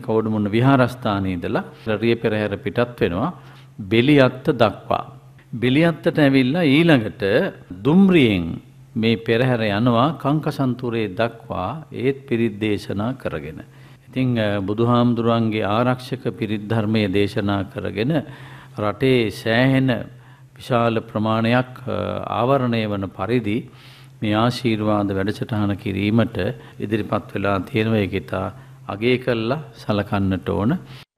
කවුඩමුණ විහාරස්ථානයේ ඉඳලා රිය පෙරහැර පිටත් වෙනවා බෙලියත්ත දක්වා. බෙලියත්තට ඇවිල්ලා ඊළඟට දුම්රියෙන් මේ පෙරහැර යනවා කංකසන්තුරේ දක්වා ඒත් පිරිත් දේශනා කරගෙන. ඉතින් බුදුහාමුදුරන්ගේ ආරක්ෂක පිරිත් ධර්මයේ දේශනා කරගෙන රටේ සෑහෙන විශාල ප්‍රමාණයක් ආවරණය වන පරිදි මේ ආශිර්වාද වැඩසටහන කිරීමට ඉදිරිපත් වෙලා තියෙනවා. ඒක ඉතා අගය කළා සලකන්නට ඕන.